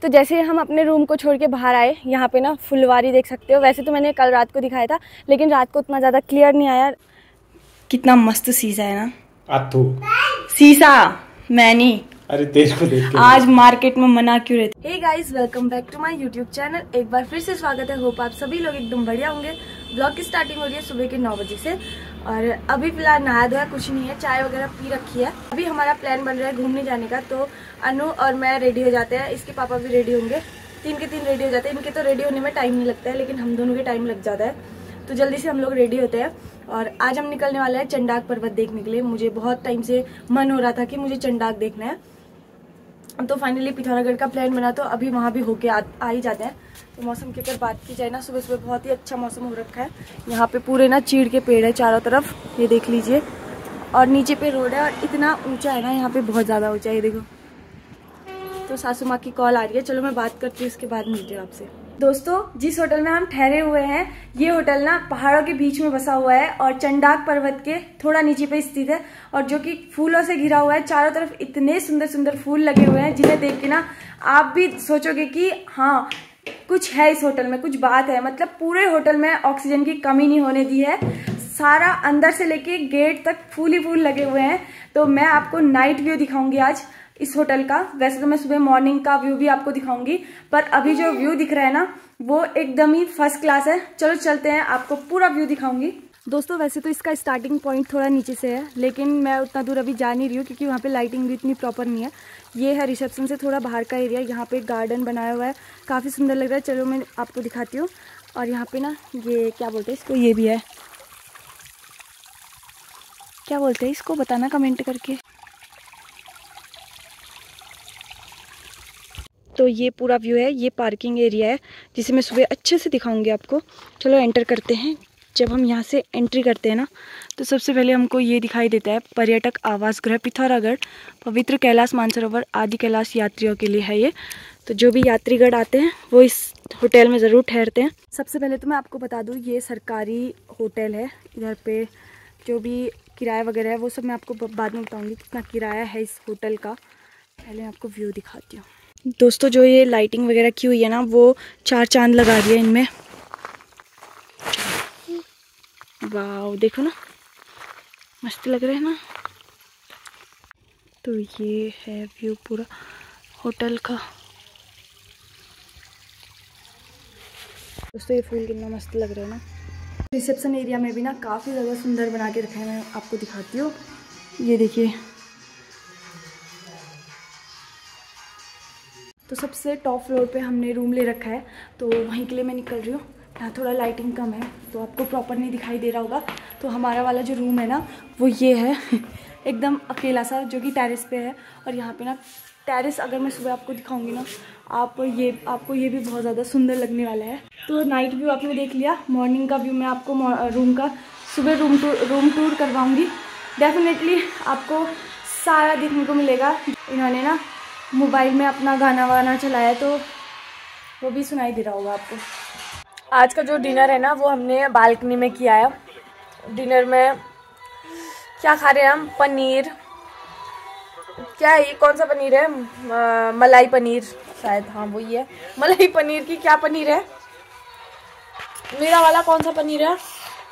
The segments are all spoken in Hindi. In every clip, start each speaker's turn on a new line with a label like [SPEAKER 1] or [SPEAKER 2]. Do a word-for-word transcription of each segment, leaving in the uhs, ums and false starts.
[SPEAKER 1] तो जैसे हम अपने रूम को छोड़ के बाहर आए, यहाँ पे ना फुलवारी देख सकते हो। वैसे तो मैंने कल रात को दिखाया था, लेकिन रात को उतना ज़्यादा क्लियर नहीं आया। कितना मस्त शीशा है ना। आथू शीशा मैनी। अरे तेरे को देख के आज मार्केट में मना क्यों रहते। Hey guys, welcome back to my YouTube channel. एक बार फिर से स्वागत है। होप आप सभी लोग एकदम बढ़िया होंगे। ब्लॉग की स्टार्टिंग हो रही है सुबह के नौ बजे से और अभी फिलहाल नहाया धोया कुछ नहीं है, चाय वगैरह पी रखी है। अभी हमारा प्लान बन रहा है घूमने जाने का, तो अनु और मैं रेडी हो जाते हैं। इसके पापा भी रेडी होंगे, तीन के तीन रेडी हो जाते हैं। इनके तो रेडी होने में टाइम नहीं लगता है, लेकिन हम दोनों के टाइम लग जाता है। तो जल्दी से हम लोग रेडी होते हैं और आज हम निकलने वाले हैं चंडाक पर्वत देखने के लिए। मुझे बहुत टाइम से मन हो रहा था कि मुझे चंडाक देखना है, तो फाइनली पिथौरागढ़ का प्लान बना, तो अभी वहाँ भी होके आ, आ ही जाते हैं। तो मौसम की अगर बात की जाए ना, सुबह सुबह बहुत ही अच्छा मौसम हो रखा है। यहाँ पे पूरे ना चीड़ के पेड़ है चारों तरफ, ये देख लीजिए। और नीचे पे रोड है और इतना ऊंचा है ना, यहाँ पे बहुत ज़्यादा ऊंचा है, ये देखो। तो सासू माँ की कॉल आ रही है, चलो मैं बात करती हूँ, उसके बाद मिलती हूँ आपसे। दोस्तों, जिस होटल में हम ठहरे हुए हैं, ये होटल ना पहाड़ों के बीच में बसा हुआ है और चंडाक पर्वत के थोड़ा नीचे पे स्थित है, और जो कि फूलों से घिरा हुआ है। चारों तरफ इतने सुंदर सुंदर फूल लगे हुए हैं, जिन्हें देख के ना आप भी सोचोगे कि हाँ कुछ है इस होटल में, कुछ बात है। मतलब पूरे होटल में ऑक्सीजन की कमी नहीं होने दी है। सारा अंदर से लेके गेट तक फूल ही फूल लगे हुए हैं। तो मैं आपको नाइट व्यू दिखाऊंगी आज इस होटल का। वैसे तो मैं सुबह मॉर्निंग का व्यू भी आपको दिखाऊंगी, पर अभी जो व्यू दिख रहा है ना, वो एकदम ही फर्स्ट क्लास है। चलो चलते हैं, आपको पूरा व्यू दिखाऊंगी। दोस्तों, वैसे तो इसका स्टार्टिंग पॉइंट थोड़ा नीचे से है, लेकिन मैं उतना दूर अभी जा नहीं रही हूँ क्योंकि वहाँ पे लाइटिंग भी इतनी प्रॉपर नहीं है। ये है रिसेप्शन से थोड़ा बाहर का एरिया। यहाँ पे गार्डन बनाया हुआ है, काफ़ी सुंदर लग रहा है। चलो मैं आपको दिखाती हूँ। और यहाँ पे ना ये क्या बोलते हैं इसको, ये भी है, क्या बोलते हैं इसको, बताना कमेंट करके। तो ये पूरा व्यू है, ये पार्किंग एरिया है, जिसे मैं सुबह अच्छे से दिखाऊंगी आपको। चलो एंटर करते हैं। जब हम यहाँ से एंट्री करते हैं ना, तो सबसे पहले हमको ये दिखाई देता है पर्यटक आवास गृह पिथौरागढ़, पवित्र कैलाश मानसरोवर आदि कैलाश यात्रियों के लिए है ये। तो जो भी यात्रीगण आते हैं वो इस होटल में ज़रूर ठहरते हैं। सबसे पहले तो मैं आपको बता दूँ, ये सरकारी होटल है। इधर पे जो भी किराया वगैरह है वो सब मैं आपको बाद में बताऊँगी कितना किराया है इस होटल का। पहले मैं आपको व्यू दिखाती हूँ। दोस्तों, जो ये लाइटिंग वगैरह की हुई है ना, वो चार चांद लगा दिया इनमें। वाह, देखो ना, मस्त लग रहा है ना। तो ये है व्यू पूरा होटल का। दोस्तों, ये फूल कितना मस्त लग रहा है ना। रिसेप्शन एरिया में भी ना काफ़ी ज़्यादा सुंदर बना के रखा है। मैं आपको दिखाती हूँ, ये देखिए। तो सबसे टॉप फ्लोर पे हमने रूम ले रखा है, तो वहीं के लिए मैं निकल रही हूँ। यहाँ थोड़ा लाइटिंग कम है तो आपको प्रॉपर नहीं दिखाई दे रहा होगा। तो हमारा वाला जो रूम है ना, वो ये है एकदम अकेला सा, जो कि टेरेस पे है। और यहाँ पे ना टेरेस अगर मैं सुबह आपको दिखाऊंगी ना, आप ये आपको ये भी बहुत ज़्यादा सुंदर लगने वाला है। तो नाइट व्यू आपने देख लिया। मॉर्निंग का व्यू मैं आपको रूम का सुबह रूम टूर रूम टूर करवाऊँगी। डेफिनेटली आपको सारा देखने को मिलेगा। इन्होंने ना मोबाइल में अपना गाना वाना चलाया, तो वो भी सुनाई दे रहा होगा आपको। आज का जो डिनर है ना, वो हमने बालकनी में किया है। डिनर में क्या खा रहे हैं हम? पनीर, क्या है ये, कौन सा पनीर है? आ, मलाई पनीर शायद, हाँ वही है मलाई पनीर। की क्या पनीर है? मेरा वाला कौन सा पनीर है?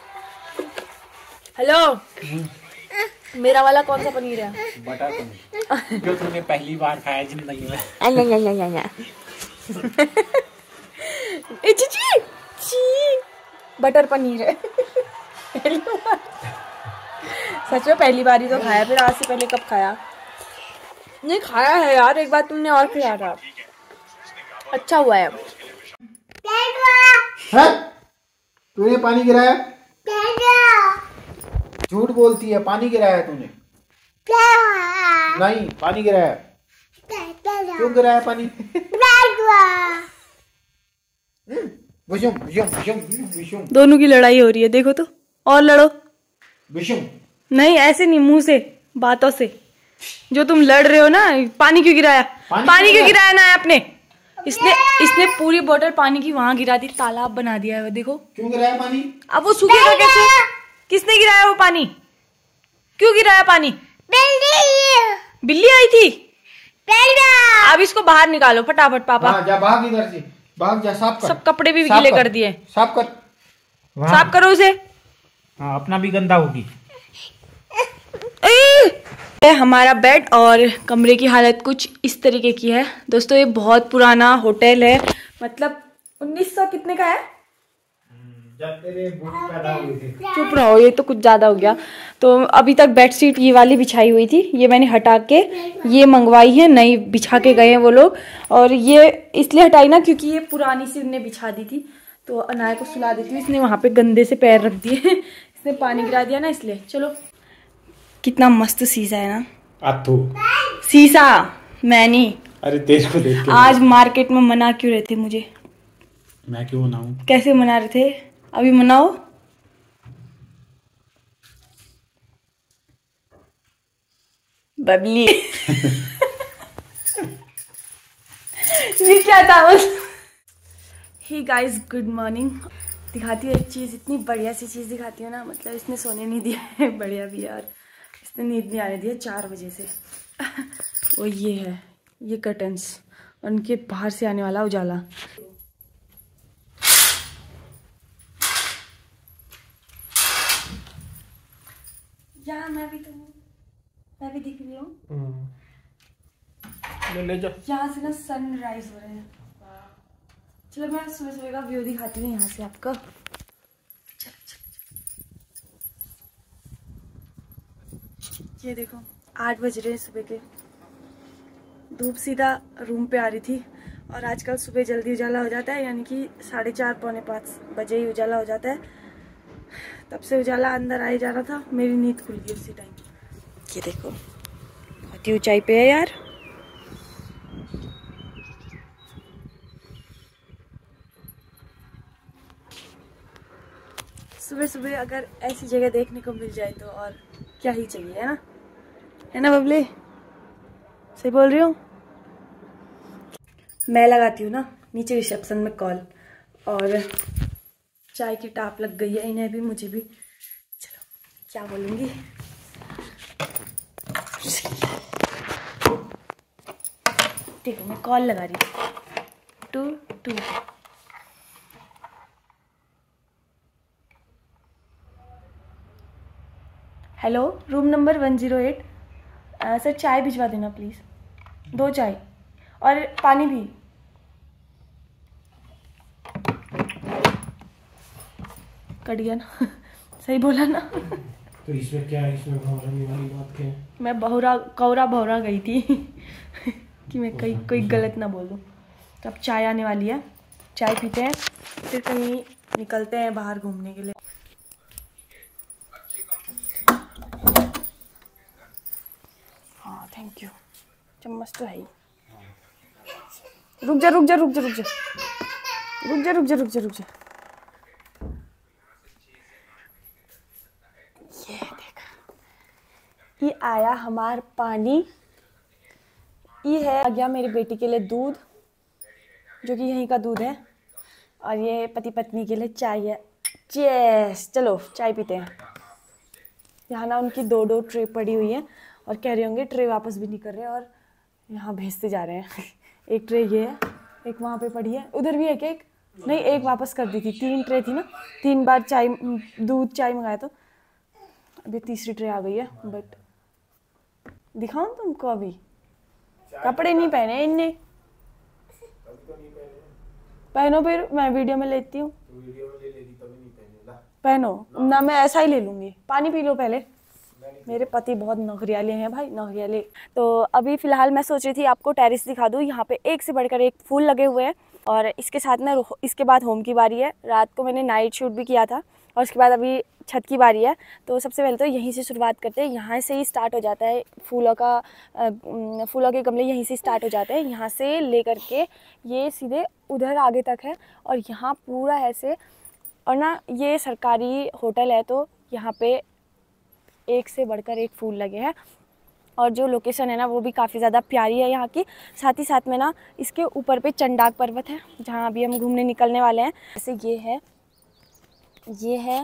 [SPEAKER 1] हेलो, मेरा वाला कौन सा पनीर है? बटर पनीर, जो तूने पहली बार खाया जिंदगी में। ए चीची, ची बटर पनीर है। सच में पहली बार ही तो खाया, फिर आज से पहले कब खाया? नहीं खाया है यार, एक बार तुमने और खिलाया था, अच्छा हुआ है।
[SPEAKER 2] तूने पानी गिराया? झूठ बोलती है, पानी गिराया तूने? नहीं, पानी गिराया। क्यों गिराया पानी? विशुम, विशुम, विशुम, विशुम।
[SPEAKER 1] दोनों की लड़ाई हो रही है, देखो तो, और लड़ो।
[SPEAKER 2] विशुम
[SPEAKER 1] नहीं, ऐसे नहीं, मुंह से, बातों से। जो तुम लड़ रहे हो ना, पानी क्यों गिराया? पानी, पानी क्यों गिराया ना आपने? इसने इसने पूरी बोतल पानी की वहां गिरा दी, तालाब बना दिया है। देखो
[SPEAKER 2] क्यों गिराया पानी?
[SPEAKER 1] अब वो सूखेगा कैसे? किसने गिराया वो पानी? क्यों गिराया पानी? बिल्ली बिल्ली आई थी। अब इसको बाहर निकालो फटाफट पापा।
[SPEAKER 2] हाँ, जा भाग इधर से, भाग जा, साफ कर। सब
[SPEAKER 1] कपड़े भी गीले कर दिए।
[SPEAKER 2] साफ कर,
[SPEAKER 1] साफ करो उसे।
[SPEAKER 2] हाँ, अपना भी गंदा होगी।
[SPEAKER 1] हमारा बेड और कमरे की हालत कुछ इस तरीके की है दोस्तों। ये बहुत पुराना होटल है, मतलब उन्नीस सौ कितने का है।
[SPEAKER 2] जब तेरे पैदा हुए थे।
[SPEAKER 1] चुप रहो, ये तो कुछ ज्यादा हो गया। तो अभी तक बेडशीट ये वाली बिछाई हुई थी, ये मैंने हटा के ये मंगवाई है, नई बिछा के गए हैं वो लोग। और ये इसलिए हटाई ना क्योंकि ये पुरानी सी उनने बिछा दी थी, तो अनाया को सुला देती हूँ। इसने वहां पे गंदे से पैर रख दिए इसने पानी गिरा दिया ना, इसलिए। चलो, कितना मस्त शीशा है ना।
[SPEAKER 2] अथू
[SPEAKER 1] शीशा मैंने।
[SPEAKER 2] अरे तेज को देख के
[SPEAKER 1] आज मार्केट में मना क्यों रहे थे मुझे?
[SPEAKER 2] मैं क्यों मनाऊं?
[SPEAKER 1] कैसे मना रहे थे? अभी मनाओ। बबली ये क्या था? Hey guys, good morning. दिखाती हूँ एक चीज, इतनी बढ़िया सी चीज दिखाती हूँ ना, मतलब इसने सोने नहीं दिया है। बढ़िया भी यार, इसने नींद नहीं आने दिया चार बजे से। वो ये है, ये कर्टन्स, उनके बाहर से आने वाला उजाला। यहाँ मैं भी तो हूँ, मैं भी दिख रही हूँ।
[SPEAKER 2] ले ले जा।
[SPEAKER 1] यहाँ से ना सनराइज हो रहा है। चलो मैं सुबह सुबह का व्यू दिखाती हूँ यहाँ से आपको। चलो चलो, ये देखो आठ बज रहे हैं सुबह के। धूप सीधा रूम पे आ रही थी, और आजकल सुबह जल्दी उजाला हो जाता है, यानी कि साढ़े चार पौने पाँच बजे ही उजाला हो जाता है। तब से उजाला अंदर आए जा रहा था, मेरी नींद खुल गई उसी टाइम। ये देखो बहुत ही ऊंचाई पे है यार। सुबह सुबह अगर ऐसी जगह देखने को मिल जाए तो और क्या ही चाहिए, है ना? है ना बबली? सही बोल रही हूँ? मैं लगाती हूँ ना नीचे रिसेप्शन में कॉल, और चाय की टाप लग गई है इन्हें भी मुझे भी। चलो क्या बोलूँगी। देखो मैं कॉल लगा रही हूँ, two two. Hello, room number one zero eight. Sir चाय भिजवा देना प्लीज़, दो चाय और पानी भी। कट गया ना? सही बोला ना?
[SPEAKER 2] तो इसमें क्या है, इसमें भौराने वाली बात क्या है?
[SPEAKER 1] मैं बहुरा कौरा भौरा गई थी कि मैं कहीं कोई गलत ना बोल दूँ। तो अब चाय आने वाली है, चाय पीते हैं, फिर कहीं निकलते हैं बाहर घूमने के लिए। हाँ थैंक यू, चम्मच तो है ही। रुक जा रुक जा रुक जा रुक जा रुक जा रुक जा रुक जा रुक जा। ये देख, ये आया हमार पानी। ये है आ गया मेरी बेटी के लिए दूध, जो कि यहीं का दूध है, और ये पति पत्नी के लिए चाय है। चेस, चलो चाय पीते हैं। यहाँ ना उनकी दो दो ट्रे पड़ी हुई है, और कह रहे होंगे ट्रे वापस भी नहीं कर रहे, और यहाँ भेजते जा रहे हैं। एक ट्रे ये है, एक वहाँ पे पड़ी है, उधर भी एक एक नहीं, एक वापस कर दी थी। तीन ट्रे थी ना, तीन बार चाय दूध चाय मंगाया, तो अभी तीसरी ट्रे आ गई है। बट दिखाऊं तुमको? अभी कपड़े नहीं पहने इनने। पहनो फिर, मैं वीडियो में लेती हूँ। पहनो ना, मैं ऐसा ही ले लूंगी। पानी पी लो पहले। मेरे पति बहुत नखरियाले हैं भाई, नखरियाले। तो अभी फिलहाल मैं सोच रही थी आपको टेरेस दिखा दूँ। यहाँ पे एक से बढ़कर एक फूल लगे हुए हैं, और इसके साथ में इसके बाद होम की बारी है। रात को मैंने नाइट शूट भी किया था, और उसके बाद अभी छत की बारी है। तो सबसे पहले तो यहीं से शुरुआत करते हैं, यहाँ से ही स्टार्ट हो जाता है फूलों का। फूलों के गमले यहीं से स्टार्ट हो जाते हैं, यहाँ से लेकर के ये सीधे उधर आगे तक है, और यहाँ पूरा ऐसे। और ना ये सरकारी होटल है, तो यहाँ पे एक से बढ़कर एक फूल लगे हैं, और जो लोकेशन है ना वो भी काफ़ी ज़्यादा प्यारी है यहाँ की। साथ ही साथ में ना इसके ऊपर पे चंडाक पर्वत है, जहाँ अभी हम घूमने निकलने वाले हैं। जैसे ये है, ये है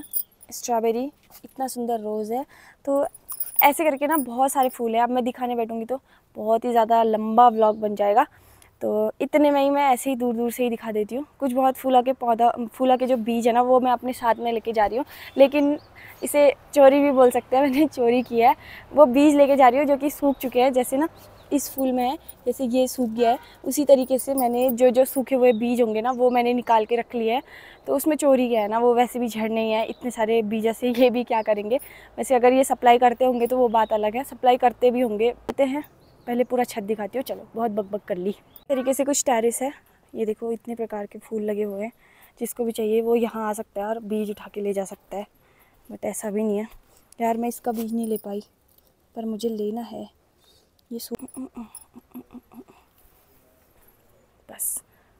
[SPEAKER 1] स्ट्रॉबेरी, इतना सुंदर रोज़ है। तो ऐसे करके ना बहुत सारे फूल हैं। अब मैं दिखाने बैठूंगी तो बहुत ही ज़्यादा लंबा व्लॉग बन जाएगा। तो इतने में ही मैं ऐसे ही दूर दूर से ही दिखा देती हूँ। कुछ बहुत फूला के पौधा फूला के जो बीज है ना वो मैं अपने साथ में लेके जा रही हूँ, लेकिन इसे चोरी भी बोल सकते हैं, मैंने चोरी किया है। वो बीज लेके जा रही हूँ जो कि सूख चुके हैं, जैसे ना इस फूल में है, जैसे ये सूख गया है, उसी तरीके से मैंने जो जो सूखे हुए बीज होंगे ना वो मैंने निकाल के रख लिए हैं। तो उसमें चोरी गया है ना, वो वैसे भी झड़ नहीं है इतने सारे बीज से, ये भी क्या करेंगे। वैसे अगर ये सप्लाई करते होंगे तो वो बात अलग है, सप्लाई करते भी होंगे करते हैं। पहले पूरा छत दिखाती हूँ, चलो बहुत बकबक कर ली। इस तरीके से कुछ टेरेस है, ये देखो इतने प्रकार के फूल लगे हुए हैं। जिसको भी चाहिए वो यहाँ आ सकता है और बीज उठा के ले जा सकता है, बट ऐसा भी नहीं है। यार मैं इसका बीज नहीं ले पाई, पर मुझे लेना है ये सू बस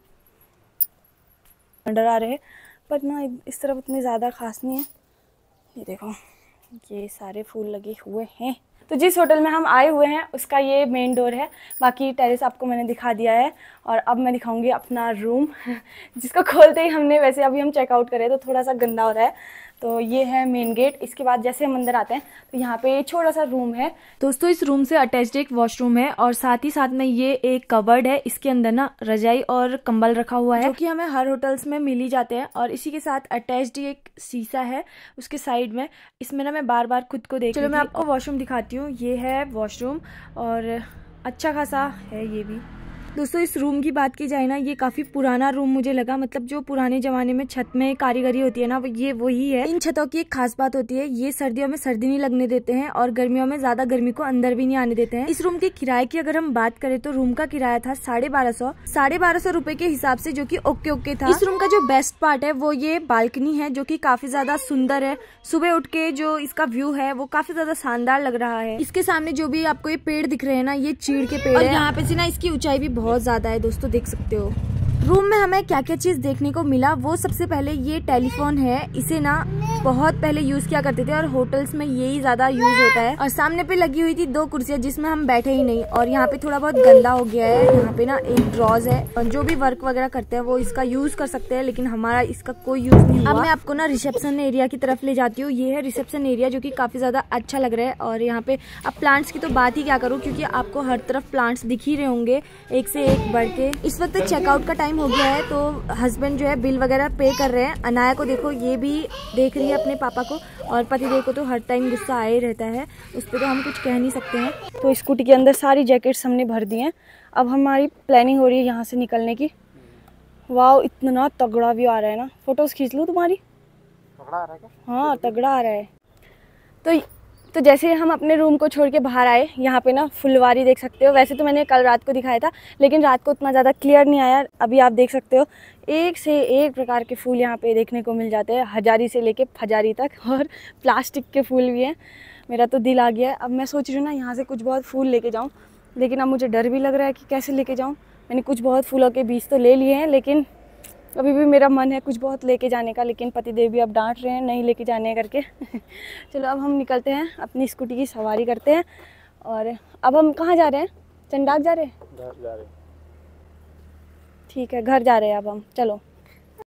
[SPEAKER 1] अंडर आ रहे हैं, पर ना इस तरफ उतने ज़्यादा खास नहीं है। ये देखो ये सारे फूल लगे हुए हैं। तो जिस होटल में हम आए हुए हैं उसका ये मेन डोर है, बाकी टेरेस आपको मैंने दिखा दिया है। और अब मैं दिखाऊंगी अपना रूम जिसको खोलते ही हमने, वैसे अभी हम चेकआउट करें तो थोड़ा सा गंदा हो रहा है। तो ये है मेन गेट। इसके बाद जैसे हम अंदर आते हैं तो यहाँ पे छोटा सा रूम है। दोस्तों इस रूम से अटैच्ड एक वॉशरूम है और साथ ही साथ में ये एक कबर्ड है। इसके अंदर ना रजाई और कंबल रखा हुआ है जो कि हमें हर होटल्स में मिल ही जाते हैं। और इसी के साथ अटैच्ड एक शीशा है उसके साइड में। इसमें ना मैं बार बार खुद को देख, चलो मैं आपको वॉशरूम दिखाती हूँ। ये है वॉशरूम और अच्छा खासा है ये भी। दोस्तों इस रूम की बात की जाए ना, ये काफ़ी पुराना रूम मुझे लगा, मतलब जो पुराने ज़माने में छत में कारीगरी होती है ना वो ये वही है। इन छतों की एक खास बात होती है, ये सर्दियों में सर्दी नहीं लगने देते हैं और गर्मियों में ज़्यादा गर्मी को अंदर भी नहीं आने देते हैं। इस रूम के किराए की अगर हम बात करें तो रूम का किराया था साढ़े बारह सौ साढ़े बारह सौ रुपए के हिसाब से, जो की ओके ओके था। इस रूम का जो बेस्ट पार्ट है वो ये बालकनी है जो की काफी ज्यादा सुंदर है। सुबह उठ के जो इसका व्यू है वो काफी ज्यादा शानदार लग रहा है। इसके सामने जो भी आपको ये पेड़ दिख रहे हैं ना, ये चीड़ के पेड़ है। यहाँ पे से ना इसकी ऊंचाई भी बहुत ज्यादा है, दोस्तों देख सकते हो। रूम में हमें क्या क्या चीज देखने को मिला, वो सबसे पहले ये टेलीफोन है। इसे ना बहुत पहले यूज किया करते थे और होटल्स में यही ज्यादा यूज होता है। और सामने पे लगी हुई थी दो कुर्सियां जिसमें हम बैठे ही नहीं। और यहाँ पे थोड़ा बहुत गंदा हो गया है। यहाँ पे ना एक ड्रॉज है और जो भी वर्क वगैरह करते हैं वो इसका यूज कर सकते हैं, लेकिन हमारा इसका कोई यूज नहीं हुआ। अब मैं आपको ना रिसेप्शन एरिया की तरफ ले जाती हूँ। ये है रिसेप्शन एरिया जो की काफी ज्यादा अच्छा लग रहा है। और यहाँ पे अब प्लांट्स की तो बात ही क्या करूँ, क्योंकि आपको हर तरफ प्लांट्स दिख ही रहे होंगे एक से एक बढ़ के। इस वक्त चेकआउट का टाइम हो गया है तो हस्बैंड जो है बिल वगैरह पे कर रहे हैं। अनाया को देखो ये भी देख रही है अपने पापा को, और पतिदेव को तो हर टाइम गुस्सा आ ही रहता है, उस पर तो हम कुछ कह नहीं सकते हैं। तो स्कूटी के अंदर सारी जैकेट्स हमने भर दी हैं। अब हमारी प्लानिंग हो रही है यहाँ से निकलने की। वाह इतना तगड़ा व्यू आ रहा है ना, फोटोज खींच लूँ तुम्हारी। तगड़ा आ रहा है क्या? हाँ तगड़ा आ रहा है। तो तो जैसे हम अपने रूम को छोड़ के बाहर आए, यहाँ पे ना फुलवारी देख सकते हो। वैसे तो मैंने कल रात को दिखाया था, लेकिन रात को उतना ज़्यादा क्लियर नहीं आया। अभी आप देख सकते हो एक से एक प्रकार के फूल यहाँ पे देखने को मिल जाते हैं, हजारी से लेके फजारी तक, और प्लास्टिक के फूल भी हैं। मेरा तो दिल आ गया है। अब मैं सोच रही हूँ ना यहाँ से कुछ बहुत फूल लेके जाऊँ, लेकिन अब मुझे डर भी लग रहा है कि कैसे लेके जाऊँ। मैंने कुछ बहुत फूलों के बीज तो ले लिए हैं, लेकिन अभी भी मेरा मन है कुछ बहुत लेके जाने का, लेकिन पतिदेव भी अब डांट रहे हैं नहीं लेके जाने करके। चलो अब हम निकलते हैं, अपनी स्कूटी की सवारी करते हैं। और अब हम कहाँ जा रहे हैं? चंडाक जा रहे हैं? घर जा रहे हैं। ठीक है घर जा रहे हैं अब हम, चलो।